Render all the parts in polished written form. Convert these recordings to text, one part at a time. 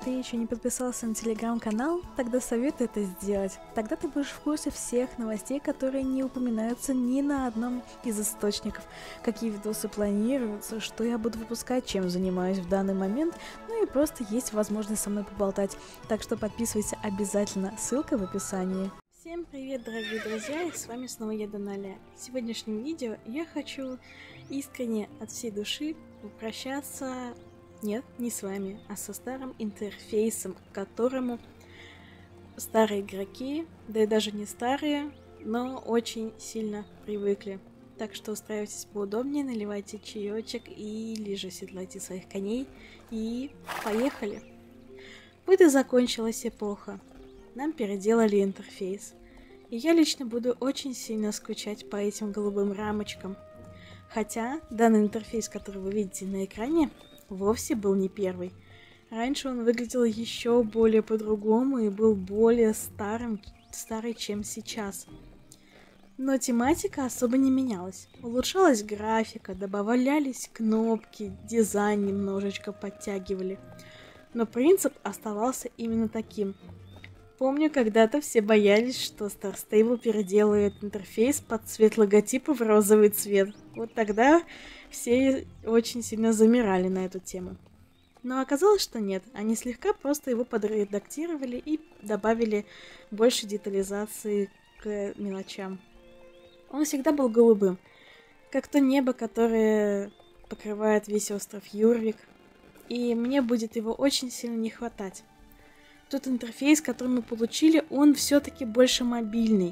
ты еще не подписался на телеграм-канал, тогда советую это сделать. Тогда ты будешь в курсе всех новостей, которые не упоминаются ни на одном из источников. Какие видосы планируются, что я буду выпускать, чем занимаюсь в данный момент, ну и просто есть возможность со мной поболтать. Так что подписывайся обязательно, ссылка в описании. Всем привет, дорогие друзья, и с вами снова я, Даналя. В сегодняшнем видео я хочу искренне от всей души попрощаться, нет, не с вами, а со старым интерфейсом, к которому старые игроки, да и даже не старые, но очень сильно привыкли. Так что устраивайтесь поудобнее, наливайте чаечек или же седлайте своих коней и поехали. Вот и закончилась эпоха. Нам переделали интерфейс. И я лично буду очень сильно скучать по этим голубым рамочкам. Хотя данный интерфейс, который вы видите на экране, вовсе был не первый. Раньше он выглядел еще более по-другому и был более старый, чем сейчас. Но тематика особо не менялась. Улучшалась графика, добавлялись кнопки, дизайн немножечко подтягивали. Но принцип оставался именно таким. Помню, когда-то все боялись, что Star Stable переделает интерфейс под цвет логотипа в розовый цвет. Вот тогда все очень сильно замирали на эту тему. Но оказалось, что нет. Они слегка просто его подредактировали и добавили больше детализации к мелочам. Он всегда был голубым, как то небо, которое покрывает весь остров Юрвик. И мне будет его очень сильно не хватать. Тот интерфейс, который мы получили, он все-таки больше мобильный.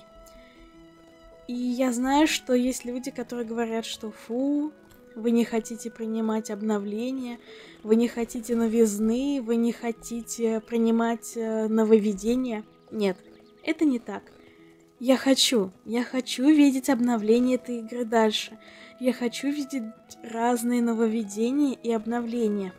И я знаю, что есть люди, которые говорят, что фу, вы не хотите принимать обновления, вы не хотите новизны, вы не хотите принимать нововведения. Нет, это не так. Я хочу видеть обновления этой игры дальше. Я хочу видеть разные нововведения и обновления.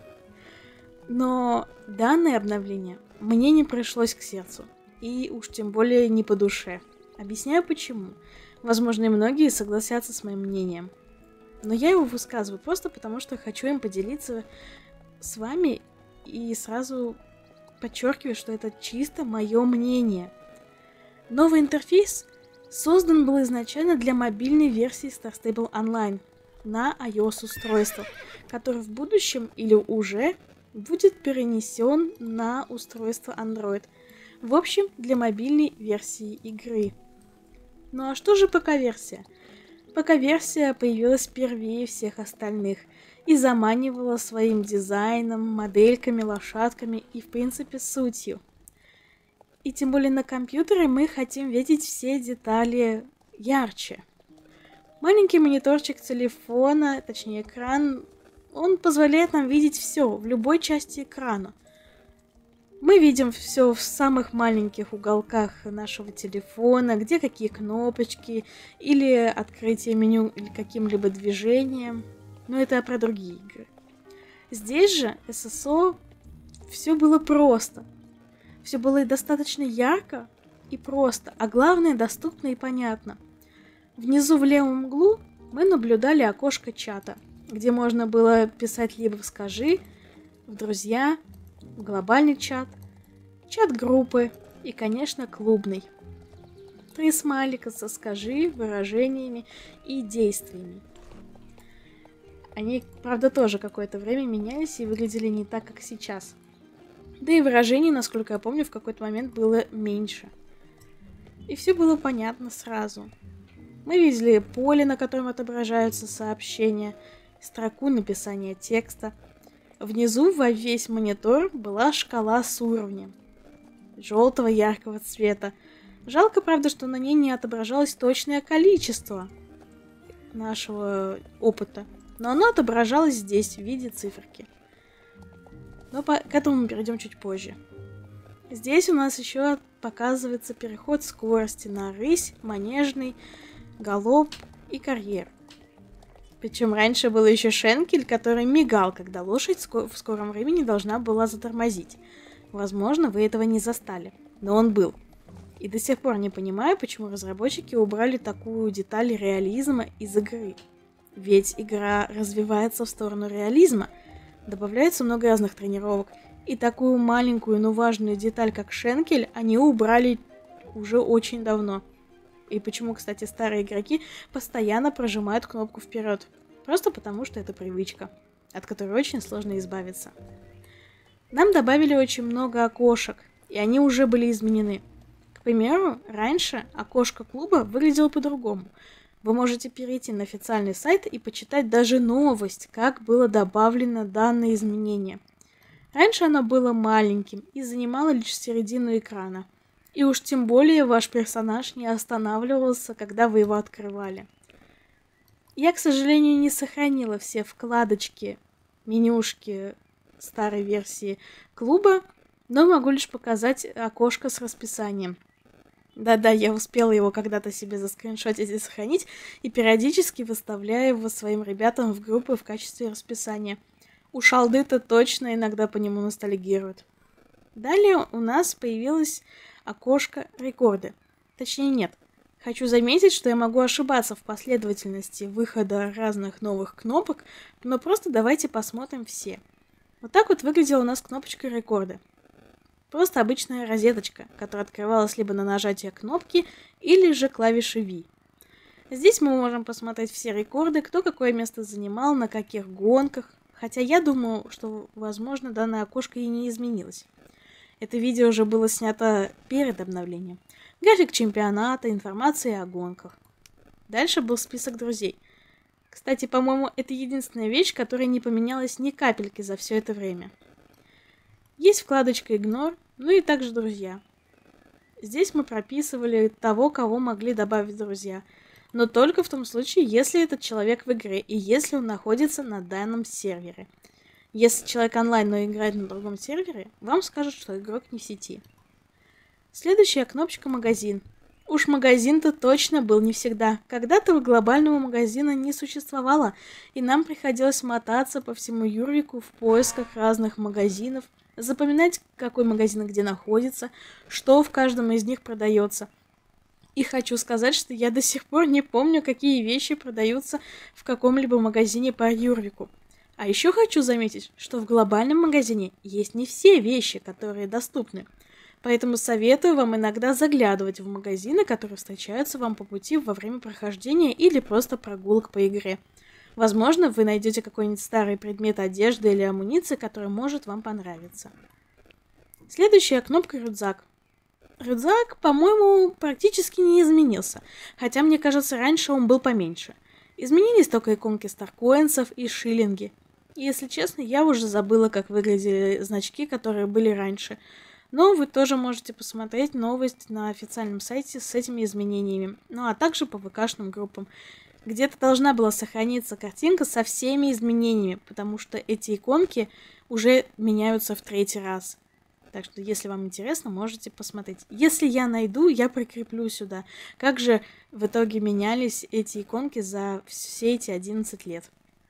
Но данное обновление мне не пришлось к сердцу, и уж тем более не по душе. Объясняю почему. Возможно, и многие согласятся с моим мнением. Но я его высказываю просто потому, что хочу им поделиться с вами и сразу подчеркиваю, что это чисто мое мнение. Новый интерфейс создан был изначально для мобильной версии Star Stable Online на iOS-устройствах, который в будущем или уже будет перенесен на устройство Android. В общем, для мобильной версии игры. Ну а что же ПК-версия? ПК-версия появилась первее всех остальных и заманивала своим дизайном, модельками, лошадками и, в принципе, сутью. И тем более на компьютере мы хотим видеть все детали ярче. Маленький мониторчик телефона, точнее экран, он позволяет нам видеть все в любой части экрана. Мы видим все в самых маленьких уголках нашего телефона, где какие кнопочки, или открытие меню, или каким-либо движением. Но это про другие игры. Здесь же SSO все было просто. Все было и достаточно ярко и просто, а главное доступно и понятно. Внизу в левом углу мы наблюдали окошко чата, где можно было писать либо в «Скажи», в «Друзья», в глобальный чат, чат группы и, конечно, клубный. 3 смайлика со «Скажи», выражениями и действиями. Они, правда, тоже какое-то время менялись и выглядели не так, как сейчас. Да и выражений, насколько я помню, в какой-то момент было меньше. И все было понятно сразу. Мы видели поле, на котором отображаются сообщения, строку написания текста. Внизу во весь монитор была шкала с уровнем желтого яркого цвета. Жалко, правда, что на ней не отображалось точное количество нашего опыта, но оно отображалось здесь в виде циферки. Но к этому мы перейдем чуть позже. Здесь у нас еще показывается переход скорости на рысь, манежный, галоп и карьер. Причем раньше был еще шенкель, который мигал, когда лошадь в скором времени должна была затормозить. Возможно, вы этого не застали, но он был. И до сих пор не понимаю, почему разработчики убрали такую деталь реализма из игры. Ведь игра развивается в сторону реализма, добавляется много разных тренировок, И такую маленькую, но важную деталь, как шенкель, они убрали уже очень давно. И почему, кстати, старые игроки постоянно прожимают кнопку вперед? Просто потому, что это привычка, от которой очень сложно избавиться. Нам добавили очень много окошек, и они уже были изменены. К примеру, раньше окошко клуба выглядело по-другому. Вы можете перейти на официальный сайт и почитать даже новость, как было добавлено данное изменение. Раньше оно было маленьким и занимало лишь середину экрана. И уж тем более ваш персонаж не останавливался, когда вы его открывали. Я, к сожалению, не сохранила все вкладочки, менюшки старой версии клуба, но могу лишь показать окошко с расписанием. Да-да, я успела его когда-то себе заскриншотить и сохранить, и периодически выставляю его своим ребятам в группы в качестве расписания. У Шалды-то точно иногда по нему ностальгируют. Далее у нас появилось окошко рекорды. Точнее, нет. Хочу заметить, что я могу ошибаться в последовательности выхода разных новых кнопок, но просто давайте посмотрим все. Вот так вот выглядела у нас кнопочка рекорды. Просто обычная розеточка, которая открывалась либо на нажатие кнопки, или же клавиши V. Здесь мы можем посмотреть все рекорды, кто какое место занимал, на каких гонках, хотя я думаю, что, возможно, данное окошко и не изменилось. Это видео уже было снято перед обновлением. График чемпионата, информация о гонках. Дальше был список друзей. Кстати, по-моему, это единственная вещь, которая не поменялась ни капельки за все это время. Есть вкладочка «Игнор», ну и также «Друзья». Здесь мы прописывали того, кого могли добавить в друзья. Но только в том случае, если этот человек в игре и если он находится на данном сервере. Если человек онлайн, но играет на другом сервере, вам скажут, что игрок не в сети. Следующая кнопочка «Магазин». Уж магазин-то точно был не всегда. Когда-то глобального магазина не существовало, и нам приходилось мотаться по всему Юрвику в поисках разных магазинов, запоминать, какой магазин где находится, что в каждом из них продается. И хочу сказать, что я до сих пор не помню, какие вещи продаются в каком-либо магазине по Юрвику. А еще хочу заметить, что в глобальном магазине есть не все вещи, которые доступны. Поэтому советую вам иногда заглядывать в магазины, которые встречаются вам по пути во время прохождения или просто прогулок по игре. Возможно, вы найдете какой-нибудь старый предмет одежды или амуниции, который может вам понравиться. Следующая кнопка «Рюкзак». Рюкзак, по-моему, практически не изменился, хотя, мне кажется, раньше он был поменьше. Изменились только иконки старкоинсов и шиллинги. И, если честно, я уже забыла, как выглядели значки, которые были раньше. Но вы тоже можете посмотреть новость на официальном сайте с этими изменениями, ну а также по ВК-шным группам. Где-то должна была сохраниться картинка со всеми изменениями, потому что эти иконки уже меняются в 3-й раз. Так что, если вам интересно, можете посмотреть. Если я найду, я прикреплю сюда. Как же в итоге менялись эти иконки за все эти 11 лет.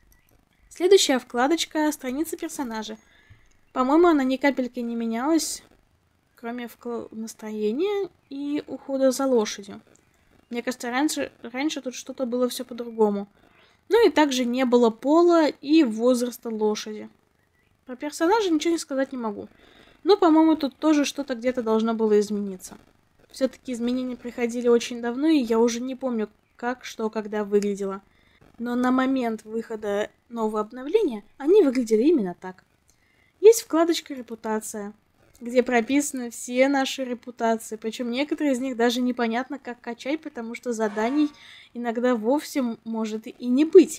Следующая вкладочка — страница персонажа. По-моему, она ни капельки не менялась, кроме настроения и ухода за лошадью. Мне кажется, раньше тут что-то было все по-другому. Ну и также не было пола и возраста лошади. Про персонажа ничего не сказать не могу. Но, по-моему, тут тоже что-то где-то должно было измениться. Все-таки изменения приходили очень давно, и я уже не помню, как, что, когда выглядело. Но на момент выхода нового обновления они выглядели именно так. Есть вкладочка «Репутация», где прописаны все наши репутации, причем некоторые из них даже непонятно, как качать, потому что заданий иногда вовсе может и не быть.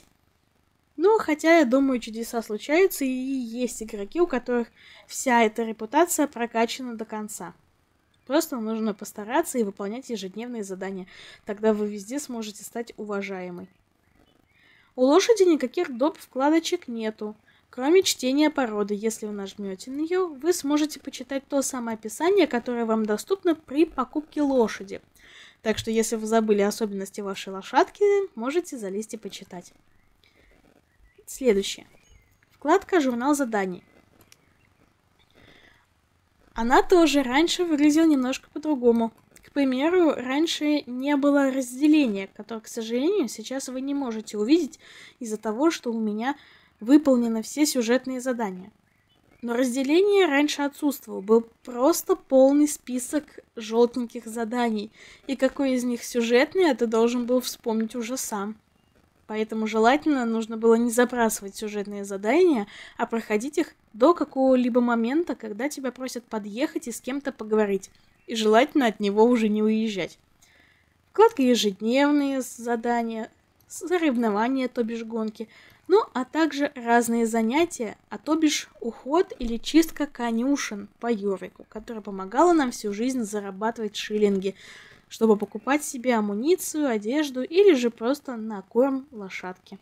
Но хотя, я думаю, чудеса случаются, и есть игроки, у которых вся эта репутация прокачана до конца. Просто нужно постараться и выполнять ежедневные задания. Тогда вы везде сможете стать уважаемой. У лошади никаких доп. Вкладочек нету. Кроме чтения породы, если вы нажмете на нее, вы сможете почитать то самое описание, которое вам доступно при покупке лошади. Так что, если вы забыли особенности вашей лошадки, можете залезть и почитать. Следующее. Вкладка «Журнал заданий». Она тоже раньше выглядела немножко по-другому. К примеру, раньше не было разделения, которое, к сожалению, сейчас вы не можете увидеть из-за того, что у меня выполнены все сюжетные задания. Но разделение раньше отсутствовало, был просто полный список желтеньких заданий, и какой из них сюжетный, ты должен был вспомнить уже сам. Поэтому желательно нужно было не забрасывать сюжетные задания, а проходить их до какого-либо момента, когда тебя просят подъехать и с кем-то поговорить, и желательно от него уже не уезжать. Вкладка «Ежедневные задания», соревнования, то бишь гонки, ну а также разные занятия, то бишь уход или чистка конюшен по Йорику, которая помогала нам всю жизнь зарабатывать шиллинги, чтобы покупать себе амуницию, одежду или же просто на корм лошадки.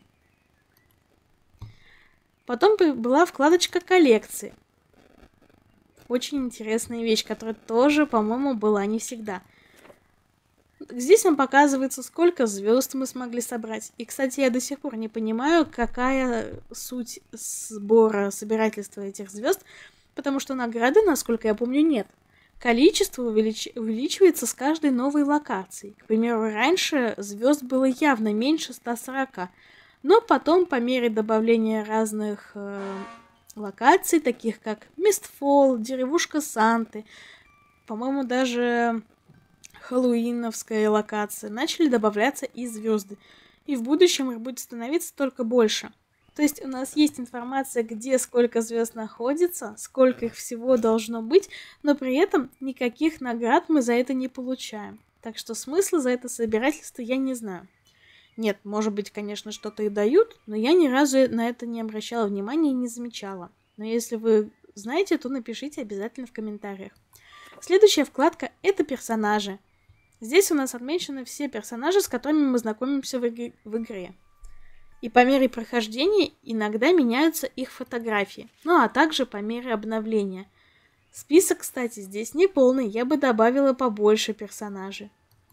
Потом была вкладочка «Коллекции». Очень интересная вещь, которая тоже, по-моему, была не всегда. Здесь нам показывается, сколько звезд мы смогли собрать. И, кстати, я до сих пор не понимаю, какая суть сбора, собирательства этих звезд, потому что награды, насколько я помню, нет. Количество увеличивается с каждой новой локацией. К примеру, раньше звезд было явно меньше 140, но потом, по мере добавления разных локаций, таких как Мистфол, деревушка Санты, по-моему, даже хэллоуиновская локация, начали добавляться и звезды. И в будущем их будет становиться только больше. То есть у нас есть информация, где сколько звезд находится, сколько их всего должно быть, но при этом никаких наград мы за это не получаем. Так что смысла за это собирательство я не знаю. Нет, может быть, конечно, что-то и дают, но я ни разу на это не обращала внимания и не замечала. Но если вы знаете, то напишите обязательно в комментариях. Следующая вкладка – это персонажи. Здесь у нас отмечены все персонажи, с которыми мы знакомимся в игре. И по мере прохождения иногда меняются их фотографии, ну а также по мере обновления. Список, кстати, здесь не полный, я бы добавила побольше персонажей.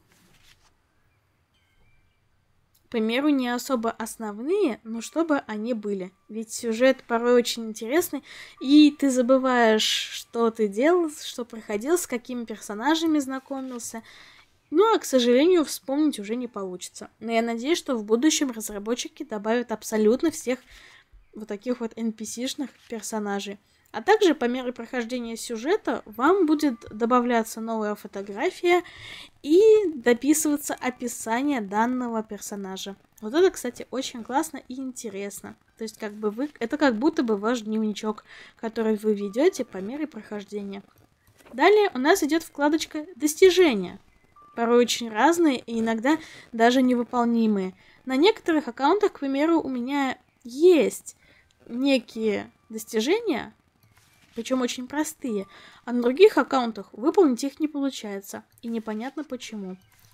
К примеру, не особо основные, но чтобы они были. Ведь сюжет порой очень интересный, и ты забываешь, что ты делал, что проходил, с какими персонажами знакомился. Ну, а, к сожалению, вспомнить уже не получится. Но я надеюсь, что в будущем разработчики добавят абсолютно всех вот таких вот NPC-шных персонажей. А также по мере прохождения сюжета вам будет добавляться новая фотография и дописываться описание данного персонажа. Вот это, кстати, очень классно и интересно. То есть это как будто бы ваш дневничок, который вы ведете по мере прохождения. Далее у нас идет вкладочка «Достижения». Порой очень разные и иногда даже невыполнимые. На некоторых аккаунтах, к примеру, у меня есть некие достижения, причем очень простые, а на других аккаунтах выполнить их не получается, и непонятно почему.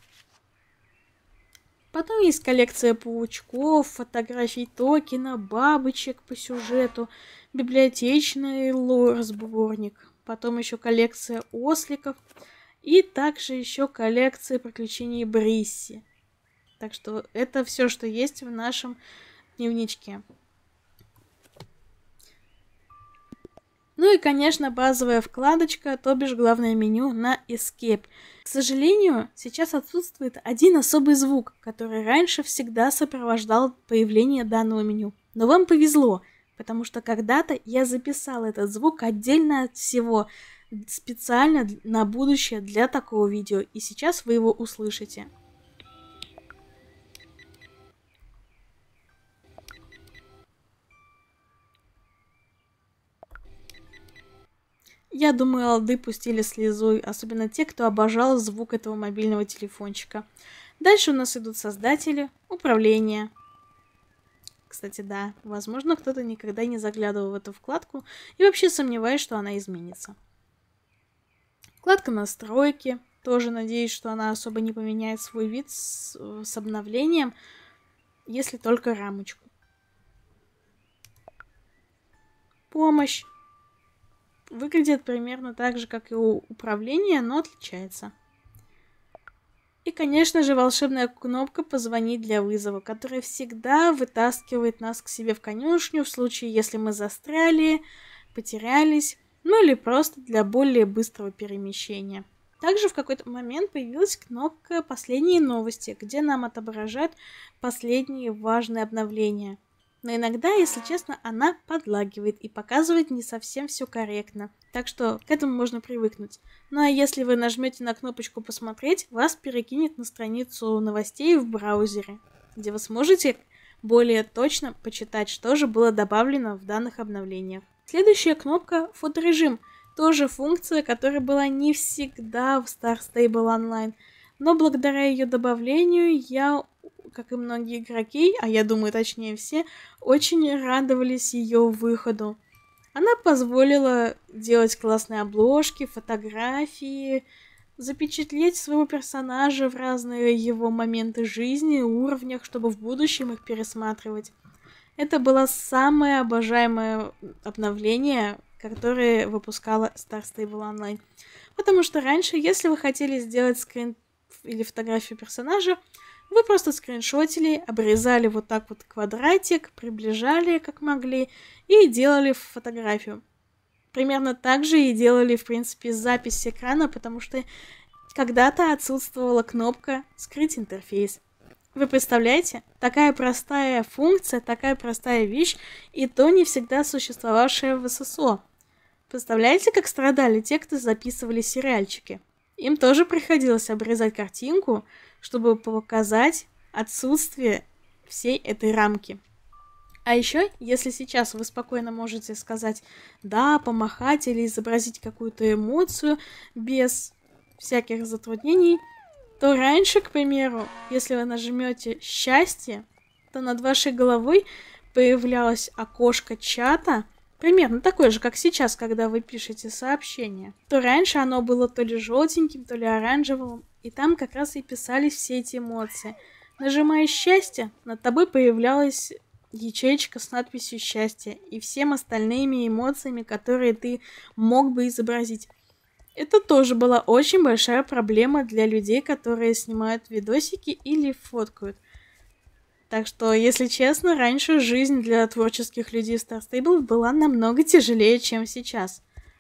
Потом есть коллекция паучков, фотографий токена, бабочек по сюжету, библиотечный лор-сборник, потом еще коллекция осликов, и также еще коллекция приключений Брисси. Так что это все, что есть в нашем дневничке. Ну и, конечно, базовая вкладочка, то бишь главное меню на Escape. К сожалению, сейчас отсутствует один особый звук, который раньше всегда сопровождал появление данного меню. Но вам повезло, потому что когда-то я записала этот звук отдельно от всего, специально на будущее для такого видео, и сейчас вы его услышите. Я думаю, олды пустили слезу, особенно те, кто обожал звук этого мобильного телефончика. Дальше у нас идут создатели, управление. Кстати, да, возможно, кто-то никогда не заглядывал в эту вкладку и вообще сомневаюсь, что она изменится. Вкладка настройки. Тоже надеюсь, что она особо не поменяет свой вид с обновлением, если только рамочку. Помощь. Выглядит примерно так же, как и у управления, но отличается. И, конечно же, волшебная кнопка «Позвонить для вызова», которая всегда вытаскивает нас к себе в конюшню в случае, если мы застряли, потерялись, ну или просто для более быстрого перемещения. Также в какой-то момент появилась кнопка «Последние новости», где нам отображают последние важные обновления. Но иногда, если честно, она подлагивает и показывает не совсем все корректно. Так что к этому можно привыкнуть. Ну а если вы нажмете на кнопочку «Посмотреть», вас перекинет на страницу новостей в браузере, где вы сможете более точно почитать, что же было добавлено в данных обновлениях. Следующая кнопка «Фоторежим». Тоже функция, которая была не всегда в Star Stable Online. Но благодаря ее добавлению я, как и многие игроки, а я думаю, точнее все, очень радовались ее выходу. Она позволила делать классные обложки, фотографии, запечатлеть своего персонажа в разные его моменты жизни, уровнях, чтобы в будущем их пересматривать. Это было самое обожаемое обновление, которое выпускала Star Stable Online. Потому что раньше, если вы хотели сделать скрин или фотографию персонажа, вы просто скриншотили, обрезали вот так вот квадратик, приближали как могли и делали фотографию. Примерно так же и делали, в принципе, запись экрана, потому что когда-то отсутствовала кнопка «Скрыть интерфейс». Вы представляете? Такая простая функция, такая простая вещь, и то не всегда существовавшая в ССО. Представляете, как страдали те, кто записывали сериальчики? Им тоже приходилось обрезать картинку, чтобы показать отсутствие всей этой рамки. А еще, если сейчас вы спокойно можете сказать «да», помахать или изобразить какую-то эмоцию без всяких затруднений, то раньше, к примеру, если вы нажмете «Счастье», то над вашей головой появлялось окошко чата, примерно такое же, как сейчас, когда вы пишете сообщение. То раньше оно было то ли желтеньким, то ли оранжевым, и там как раз и писались все эти эмоции. Нажимая «Счастье», над тобой появлялась ячеечка с надписью «Счастье» и всем остальными эмоциями, которые ты мог бы изобразить. Это тоже была очень большая проблема для людей, которые снимают видосики или фоткают. Так что, если честно, раньше жизнь для творческих людей в Star Stable была намного тяжелее, чем сейчас.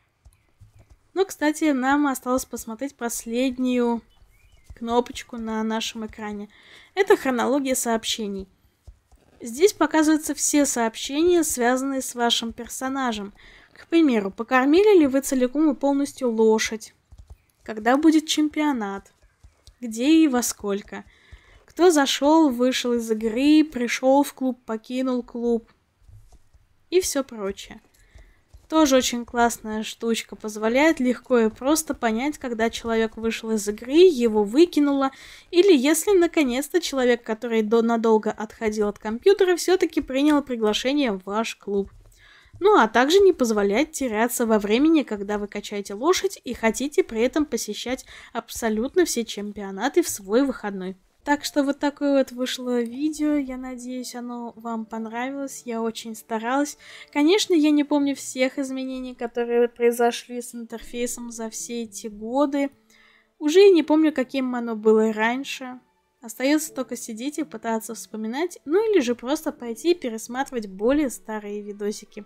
Но, кстати, нам осталось посмотреть последнюю кнопочку на нашем экране. Это хронология сообщений. Здесь показываются все сообщения, связанные с вашим персонажем. К примеру, покормили ли вы целиком и полностью лошадь? Когда будет чемпионат? Где и во сколько? Кто зашел, вышел из игры, пришел в клуб, покинул клуб? И все прочее. Тоже очень классная штучка, позволяет легко и просто понять, когда человек вышел из игры, его выкинуло, или если наконец-то человек, который надолго отходил от компьютера, все-таки принял приглашение в ваш клуб. Ну а также не позволяет теряться во времени, когда вы качаете лошадь и хотите при этом посещать абсолютно все чемпионаты в свой выходной. Так что вот такое вот вышло видео, я надеюсь, оно вам понравилось, я очень старалась. Конечно, я не помню всех изменений, которые произошли с интерфейсом за все эти годы. Уже и не помню, каким оно было раньше. Остается только сидеть и пытаться вспоминать, ну или же просто пойти и пересматривать более старые видосики.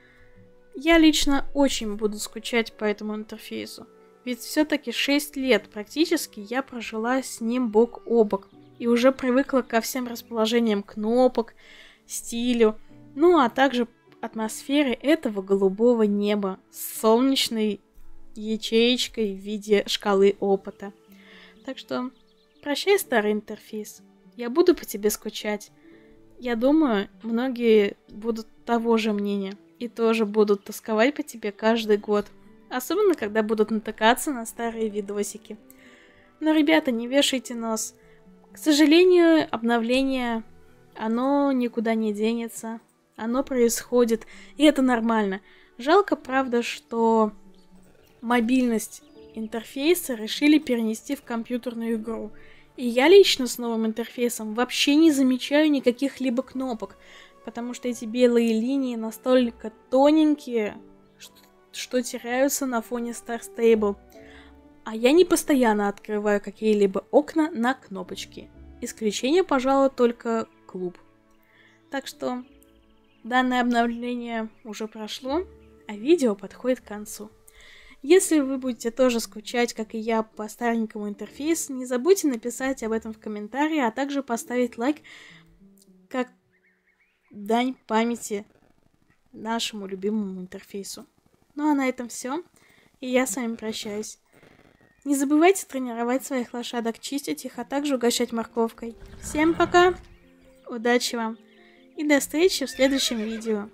Я лично очень буду скучать по этому интерфейсу. Ведь все-таки 6 лет практически я прожила с ним бок о бок. И уже привыкла ко всем расположениям кнопок, стилю, ну а также атмосфере этого голубого неба с солнечной ячеечкой в виде шкалы опыта. Так что прощай, старый интерфейс. Я буду по тебе скучать. Я думаю, многие будут того же мнения и тоже будут тосковать по тебе каждый год. Особенно, когда будут натыкаться на старые видосики. Но, ребята, не вешайте нос. К сожалению, обновление, оно никуда не денется. Оно происходит, и это нормально. Жалко, правда, что мобильность интерфейса решили перенести в компьютерную игру. И я лично с новым интерфейсом вообще не замечаю никаких либо кнопок, потому что эти белые линии настолько тоненькие, что теряются на фоне Star Stable. А я не постоянно открываю какие-либо окна на кнопочки. Исключение, пожалуй, только клуб. Так что данное обновление уже прошло, а видео подходит к концу. Если вы будете тоже скучать, как и я, по старенькому интерфейсу, не забудьте написать об этом в комментарии, а также поставить лайк, как дань памяти нашему любимому интерфейсу. Ну а на этом все. И я с вами прощаюсь. Не забывайте тренировать своих лошадок, чистить их, а также угощать морковкой. Всем пока! Удачи вам! И до встречи в следующем видео.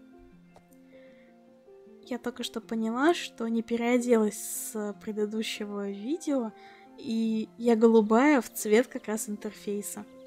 Я только что поняла, что не переоделась с предыдущего видео, и я голубая в цвет как раз интерфейса.